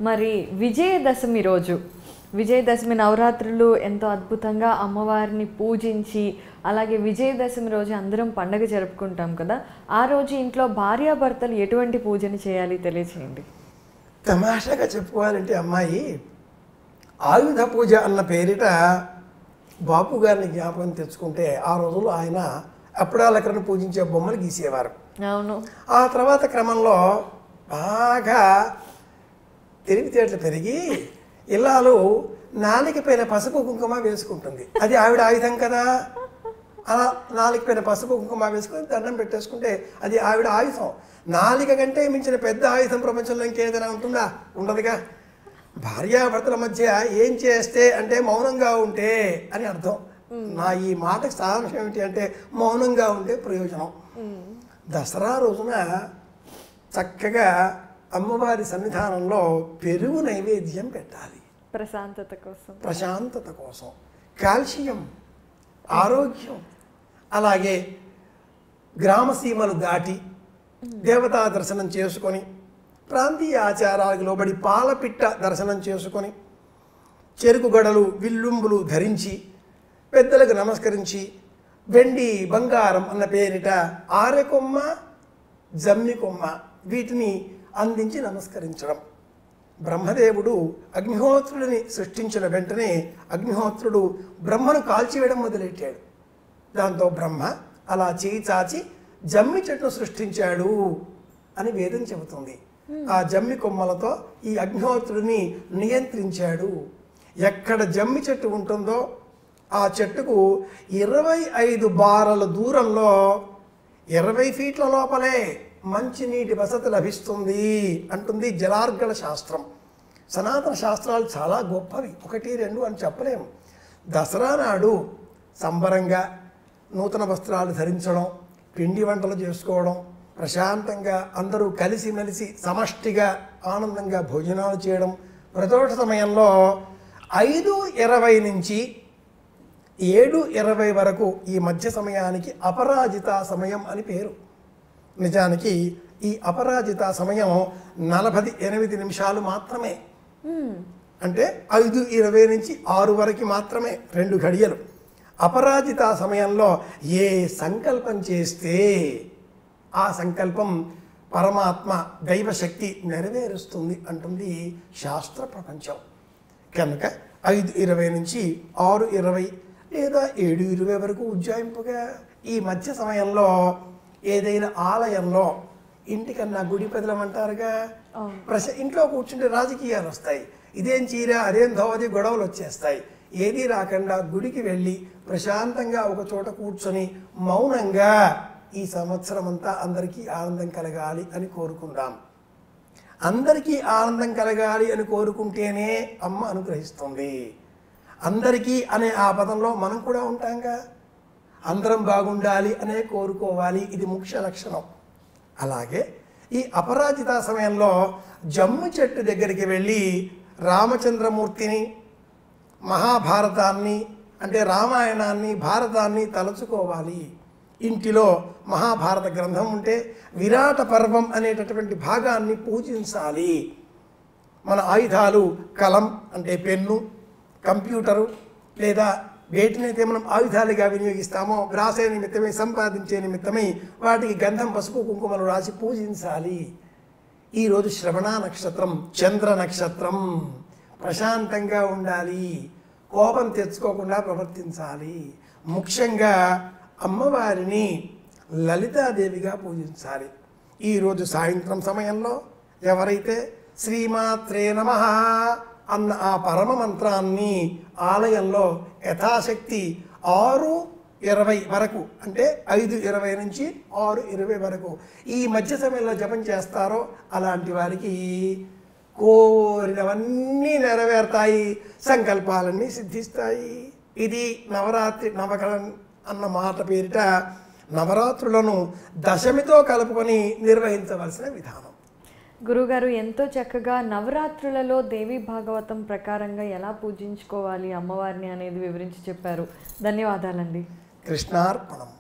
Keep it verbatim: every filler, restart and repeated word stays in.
మరి విజయదశమి రోజు విజయదశమి నవరాత్రులు ఎంతో అద్భుతంగా అమ్మవారిని పూజించి అలాగే విజయదశమి రోజు అందరం పండగ జరుపుకుంటాం కదా. ఆ రోజు ఇంట్లో భార్యాభర్తలు ఎటువంటి పూజని చేయాలి తెలియచేయండి. తమాషాగా చెప్పుకోవాలంటే అమ్మాయి ఆయుధ పూజ అన్న పేరిట బాపు గారిని జ్ఞాపకం తెచ్చుకుంటే ఆ రోజుల్లో ఆయన అప్పుడాలకరను పూజించే బొమ్మలు గీసేవారు. అవును. ఆ తర్వాత క్రమంలో బాగా తెలివితేటలు పెరిగి ఇల్లాలు నాలిక పైన పసుపు కుంకుమ వేసుకుంటుంది. అది ఆవిడ ఆయుధం కదా. అలా నాలిక పైన పసుపు కుంకుమ వేసుకుని దండం పెట్టేసుకుంటే అది ఆవిడ ఆయుధం. నాలిక కంటే మించిన పెద్ద ఆయుధం ప్రపంచంలో ఇంకేదైనా ఉంటుందా? ఉండదుగా. భార్యాభర్తల మధ్య ఏం చేస్తే అంటే మౌనంగా ఉంటే అని అర్థం. నా ఈ మాటకి సారాంశం ఏమిటి అంటే మౌనంగా ఉంటే ప్రయోజనం. దసరా రోజున చక్కగా అమ్మవారి సన్నిధానంలో పెరుగు నైవేద్యం పెట్టాలి. ప్రశాంతత కోసం ప్రశాంతత కోసం కాల్షియం, ఆరోగ్యం, అలాగే గ్రామసీమలు దాటి దేవతా దర్శనం చేసుకొని ప్రాంతీయ ఆచారాలకు లోబడి పాలపిట్ట దర్శనం చేసుకొని చెరుకు గడలు విల్లుంబులు ధరించి పెద్దలకు నమస్కరించి వెండి బంగారం అన్న పేరిట ఆరెకొమ్మ జమ్మి కొమ్మ వీటిని అందించి నమస్కరించడం. బ్రహ్మదేవుడు అగ్నిహోత్రుడిని సృష్టించిన వెంటనే అగ్నిహోత్రుడు బ్రహ్మను కాల్చివేయడం మొదలెట్టాడు. దాంతో బ్రహ్మ అలా చేయి చాచి జమ్మి చెట్టును సృష్టించాడు అని వేదం చెబుతుంది. ఆ జమ్మి కొమ్మలతో ఈ అగ్నిహోత్రుడిని నియంత్రించాడు. ఎక్కడ జమ్మి చెట్టు ఉంటుందో ఆ చెట్టుకు ఇరవై ఐదు బారల దూరంలో ఇరవై ఫీట్ల లోపలే మంచినీటి వసతి లభిస్తుంది అంటుంది జలార్గళ శాస్త్రం. సనాతన శాస్త్రాలు చాలా గొప్పవి, ఒకటి రెండు అని చెప్పలేము. దసరా నాడు సంబరంగా నూతన వస్త్రాలు ధరించడం, పిండి వంటలు చేసుకోవడం, ప్రశాంతంగా అందరూ కలిసిమెలిసి సమష్టిగా ఆనందంగా భోజనాలు చేయడం. ప్రదోష సమయంలో ఐదు ఇరవై నుంచి ఏడు ఇరవై వరకు ఈ మధ్య సమయానికి అపరాజిత సమయం అని పేరు. నిజానికి ఈ అపరాజిత సమయం నలభై ఎనిమిది నిమిషాలు మాత్రమే. అంటే ఐదు ఇరవై నుంచి ఆరు వరకు మాత్రమే, రెండు గడియలు. అపరాజిత సమయంలో ఏ సంకల్పం చేస్తే ఆ సంకల్పం పరమాత్మ దైవశక్తి నెరవేరుస్తుంది అంటుంది శాస్త్ర ప్రపంచం. కనుక ఐదు ఇరవై నుంచి ఆరు ఇరవై లేదా ఏడు ఇరవై వరకు ఉజ్జాయింపుగా ఈ మధ్య సమయంలో ఏదైనా ఆలయంలో, ఇంటికన్నా గుడి పెదలమంటారుగా, ప్రశ ఇంట్లో కూర్చుంటే రాజకీయాలు వస్తాయి. ఇదేం చీర అదేం ధోవది గొడవలు వచ్చేస్తాయి. ఏది రాకుండా గుడికి వెళ్ళి ప్రశాంతంగా ఒక చోట కూర్చొని మౌనంగా ఈ సంవత్సరం అంతా అందరికీ ఆనందం కలగాలి అని కోరుకుందాం. అందరికీ ఆనందం కలగాలి అని కోరుకుంటేనే అమ్మ అనుగ్రహిస్తుంది. అందరికీ అనే ఆ పదంలో మనం కూడా ఉంటాంగా. అందరం బాగుండాలి అనే కోరుకోవాలి, ఇది ముఖ్య లక్షణం. అలాగే ఈ అపరాజిత సమయంలో జమ్ము చెట్టు దగ్గరికి వెళ్ళి రామచంద్రమూర్తిని, మహాభారతాన్ని అంటే రామాయణాన్ని భారతాన్ని తలుచుకోవాలి. ఇంటిలో మహాభారత గ్రంథం ఉంటే విరాట పర్వం అనేటటువంటి భాగాన్ని పూజించాలి. మన ఆయుధాలు కలం అంటే పెన్ను, కంప్యూటరు లేదా వేటినైతే మనం ఆయుధాలుగా వినియోగిస్తామో వ్రాసే నిమిత్తమై సంపాదించే నిమిత్తమై వాటికి గంధం పసుపు కుంకుమలు రాసి పూజించాలి. ఈరోజు శ్రవణ నక్షత్రం, చంద్ర నక్షత్రం. ప్రశాంతంగా ఉండాలి, కోపం తెచ్చుకోకుండా ప్రవర్తించాలి. ముఖ్యంగా అమ్మవారిని లలితాదేవిగా పూజించాలి. ఈరోజు సాయంత్రం సమయంలో ఎవరైతే శ్రీమాత్రే నమః అన్న ఆ పరమ మంత్రాన్ని ఆలయంలో యథాశక్తి ఆరు ఇరవై వరకు అంటే ఐదు ఇరవై నుంచి ఆరు ఇరవై వరకు ఈ మధ్య సమయంలో జపం చేస్తారో అలాంటి వారికి కోరినవన్నీ నెరవేరుతాయి, సంకల్పాలన్నీ సిద్ధిస్తాయి. ఇది నవరాత్రి నవకళ అన్న మాట పేరిట నవరాత్రులను దశమితో కలుపుకొని నిర్వహించవలసిన విధానం. గురుగారు ఎంతో చక్కగా నవరాత్రులలో దేవి భాగవతం ప్రకారంగా ఎలా పూజించుకోవాలి అమ్మవారిని అనేది వివరించి చెప్పారు. ధన్యవాదాలండి. కృష్ణార్పణం.